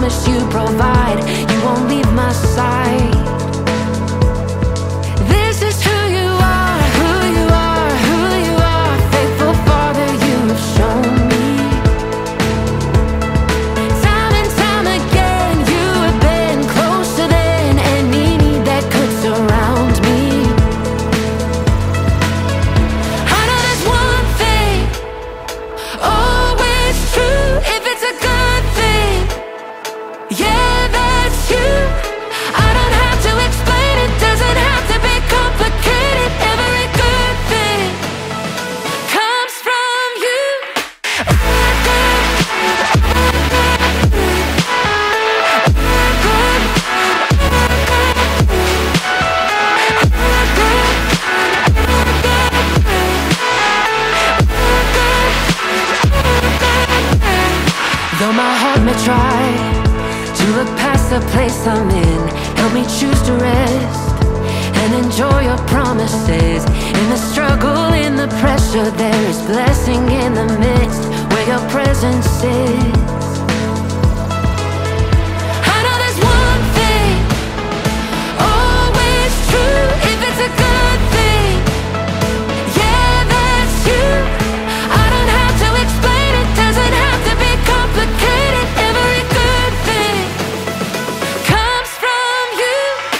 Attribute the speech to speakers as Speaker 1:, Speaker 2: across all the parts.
Speaker 1: promise you provide. You won't leave my side. This is who you are, who you are, who you are. Faithful Father, you have shown me. Time and time again, you have been closer than any need that could surround me. I know there's one thing always true, if it's a good thing, yeah, that's you. I don't have to explain, it doesn't have to be complicated. Every good thing comes from you. Though my heart may try to look past the place I'm in, help me choose to rest and enjoy your promises. In the struggle, in the pressure, there is blessing in the midst where your presence is. I know there's one thing always true, if it's a good thing, yeah, that's you. I don't have to explain, it doesn't have to be complicated. Every good thing comes from you.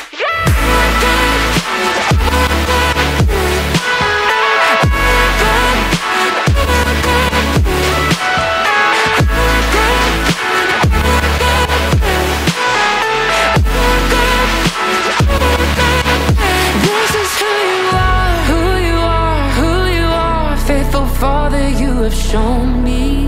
Speaker 1: This is who you are, who you are, who you are. Faithful Father, you have shown me.